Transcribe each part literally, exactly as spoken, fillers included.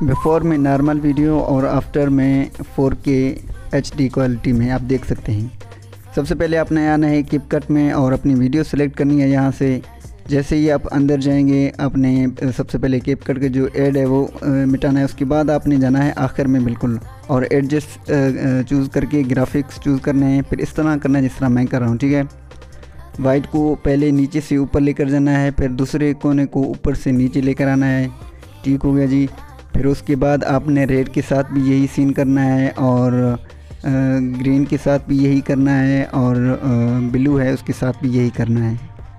Before में normal video और after में four K H D quality में आप देख सकते हैं। सबसे पहले आपने आना है कैपकट में और अपनी वीडियो सेलेक्ट करनी है। यहाँ से जैसे ही आप अंदर जाएंगे आपने सबसे पहले कैपकट के जो ऐड है वो मिटाना है। उसके बाद आपने जाना है आखिर में बिल्कुल और एडजस्ट चूज़ करके ग्राफिक्स चूज़ करने हैं। फिर इस तरह करना है जिस तरह मैं कर रहा हूँ, ठीक है। वाइट को पहले नीचे से ऊपर लेकर जाना है, फिर दूसरे कोने को ऊपर से नीचे लेकर आना है, ठीक हो गया जी। फिर उसके बाद आपने रेड के साथ भी यही सीन करना है और ग्रीन के साथ भी यही करना है और ब्लू है उसके साथ भी यही करना है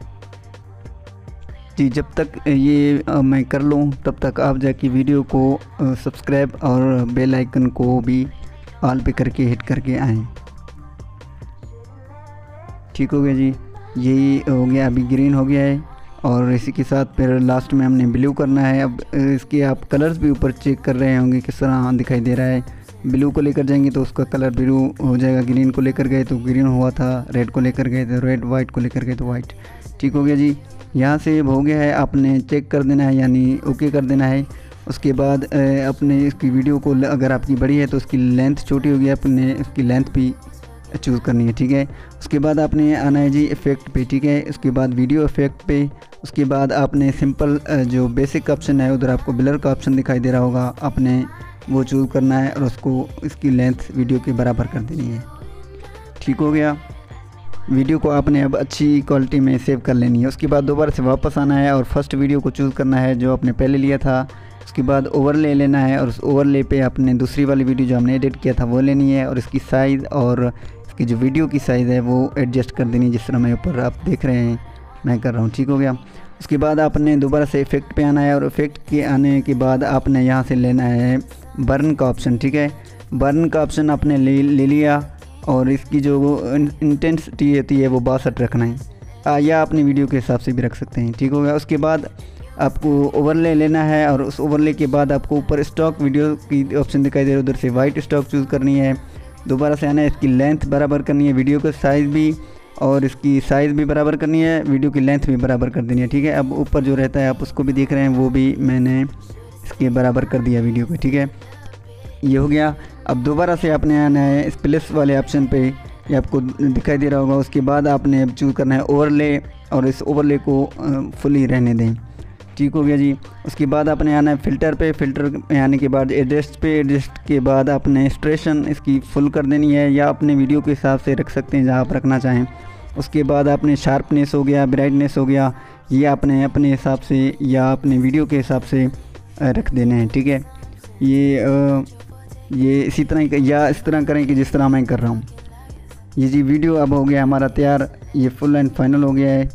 जी। जब तक ये आ, मैं कर लूँ तब तक आप जाके वीडियो को सब्सक्राइब और बेल आइकन को भी ऑल पे करके हिट करके आएँ, ठीक हो गया जी। यही हो गया, अभी ग्रीन हो गया है और इसी के साथ फिर लास्ट में हमने ब्लू करना है। अब इसके आप कलर्स भी ऊपर चेक कर रहे होंगे किस तरह दिखाई दे रहा है। ब्लू को लेकर जाएंगे तो उसका कलर ब्लू हो जाएगा, ग्रीन को लेकर गए तो ग्रीन हुआ था, रेड को लेकर गए तो रेड, वाइट को लेकर गए तो वाइट, ठीक हो गया जी। यहाँ से हो गया है, आपने चेक कर देना है यानी ओके कर देना है। उसके बाद अपने इसकी वीडियो को अगर आपकी बड़ी है तो उसकी लेंथ छोटी होगी, अपने उसकी लेंथ भी चूज़ करनी है, ठीक है। उसके बाद आपने आना है जी इफ़ेक्ट पे, ठीक है। उसके बाद वीडियो इफ़ेक्ट पे, उसके बाद आपने सिंपल जो बेसिक ऑप्शन है उधर आपको ब्लर का ऑप्शन दिखाई दे रहा होगा, आपने वो चूज़ करना है और उसको इसकी लेंथ वीडियो के बराबर कर देनी है, ठीक हो गया। वीडियो को आपने अब अच्छी क्वालिटी में सेव कर लेनी है। उसके बाद दोबारा से वापस आना है और फर्स्ट वीडियो को चूज़ करना है जो आपने पहले लिया था। उसके बाद ओवरले लेना है और उस ओवरले पे आपने दूसरी वाली वीडियो जो हमने एडिट किया था वो लेनी है और इसकी साइज़ और इसकी जो वीडियो की साइज़ है वो एडजस्ट कर देनी है जिस तरह मैं ऊपर आप देख रहे हैं मैं कर रहा हूँ, ठीक हो गया। उसके बाद आपने दोबारा से इफ़ेक्ट पे आना है और इफ़ेक्ट के आने के बाद आपने यहाँ से लेना है बर्न का ऑप्शन, ठीक है। बर्न का ऑप्शन आपने ले ले लिया और इसकी जो इंटेंसिटी होती है वो बासठ रखना है या अपनी वीडियो के हिसाब से भी रख सकते हैं, ठीक हो गया। उसके बाद आपको ओवरले लेना है और उस ओवरले के बाद आपको ऊपर स्टॉक वीडियो की ऑप्शन दिखाई दे रहा है, उधर से वाइट स्टॉक चूज़ करनी है। दोबारा से आना है, इसकी लेंथ बराबर करनी है, वीडियो का साइज़ भी और इसकी साइज़ भी बराबर करनी है, वीडियो की लेंथ भी बराबर कर देनी है, ठीक है। अब ऊपर जो रहता है आप उसको भी देख रहे हैं, वो भी मैंने इसके बराबर कर दिया वीडियो पे, ठीक है। ये हो गया। अब दोबारा से आपने आना है इस प्लस वाले ऑप्शन पे, ये आपको दिखाई दे रहा होगा। उसके बाद आपने अब चूज़ करना है ओवरले और इस ओवरले को फुली रहने दें, ठीक हो गया जी। उसके बाद आपने आना है फ़िल्टर पे, फ़िल्टर में आने के बाद एडजस्ट पे, एडजस्ट के बाद आपने स्ट्रेशन इसकी फुल कर देनी है या अपने वीडियो के हिसाब से रख सकते हैं जहाँ आप रखना चाहें। उसके बाद आपने शार्पनेस हो गया, ब्राइटनेस हो गया, ये आपने अपने हिसाब से या अपने वीडियो के हिसाब से रख देने हैं, ठीक है। ये आ, ये इसी तरह या इस तरह करें कि जिस तरह मैं कर रहा हूँ। ये जी वीडियो अब हो गया हमारा तैयार, ये फुल एंड फाइनल हो गया है।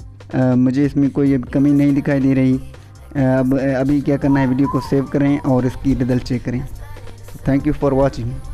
आ, मुझे इसमें कोई कमी नहीं दिखाई दे रही। अब अभी क्या करना है, वीडियो को सेव करें और इसकी रिजल्ट चेक करें। Thank you for watching.